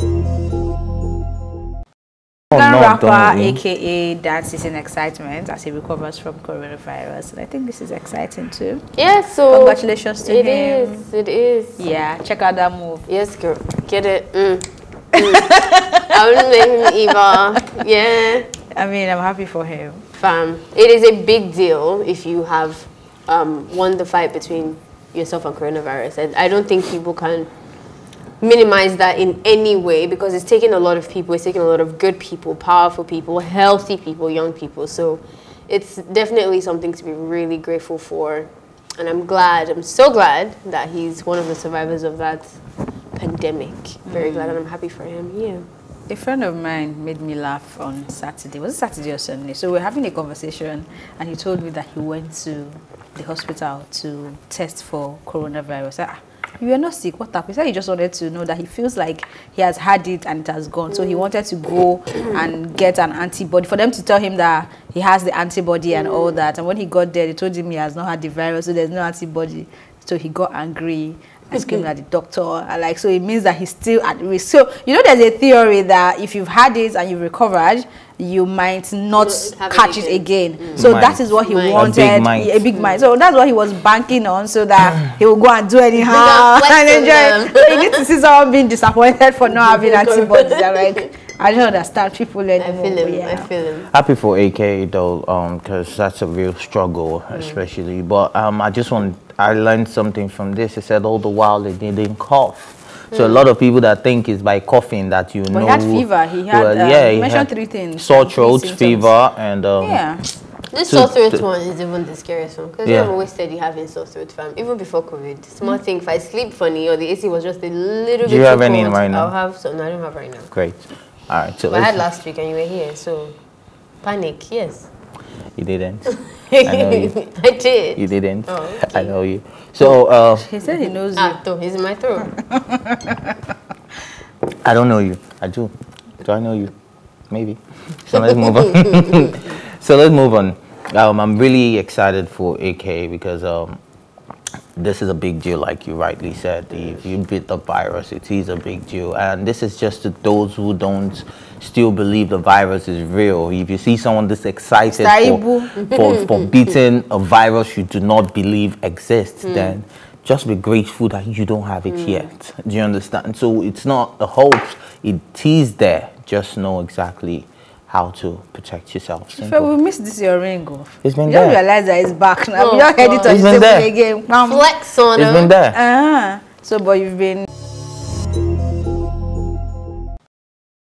Rapper, aka Dance is in excitement as he recovers from coronavirus, and I think this is exciting too. Yeah, so congratulations to him. It is. Yeah, check out that move. Yes, girl, get it. I wouldn't blame him either. Yeah. I mean, I'm happy for him. Fam, it is a big deal if you have won the fight between yourself and coronavirus, and I don't think people can minimize that in any way, because it's taking a lot of people. It's taking a lot of good people, powerful people, healthy people, young people. So it's definitely something to be really grateful for, and I'm so glad that he's one of the survivors of that pandemic. Very glad, and I'm happy for him. Yeah. A friend of mine made me laugh on Saturday. Was it Saturday or Sunday? So we were having a conversation, and he told me that he went to the hospital to test for coronavirus. You were not sick, what happened? He said he just wanted to know that he feels like he has had it and it has gone. So he wanted to go and get an antibody, for them to tell him that he has the antibody and all that. And when he got there, they told him he has not had the virus, so there's no antibody. So he got angry and screamed at the doctor. And so it means that he's still at risk. So, you know, there's a theory that if you've had it and you've recovered, you might not catch it again. So that is what he wanted, a big mind. So that's what he was banking on, so that he will go and do anyhow and enjoy. So you need to see someone being disappointed for not having antibodies. Like, I don't understand people anymore. I feel him. Happy for AK though, because that's a real struggle, especially. But I learned something from this. It said all the while they didn't cough. So a lot of people that think it's by coughing that you know. He had fever. He had, he mentioned 3 things. Sore throat, fever, and This sore throat one is even the scariest one, because I'm always steady having sore throat, fam. Even before COVID, small thing. If I sleep funny or the AC was just a little bit. Do you have any right now? I'll have some. No, I don't have right now. Great. All right. So I had last week and you were here, so panic. Yes. You didn't. I know you. I did. You didn't. Oh, okay. I know you. So he said he knows you. He's in my throat. I don't know you. I do. Do I know you? Maybe. So let's move on. I'm really excited for AK because this is a big deal, like you rightly said. If you beat the virus, it is a big deal. And this is just to those who don't still believe the virus is real. If you see someone this excited for beating a virus you do not believe exists, then just be grateful that you don't have it yet. Do you understand? So it's not a hope. It is there. Just know exactly how to protect yourself. If we miss this your ring off. It's been you there. You don't realize that it's back now. You don't head it on the table again. Flex on it. It's been there. So, but you've been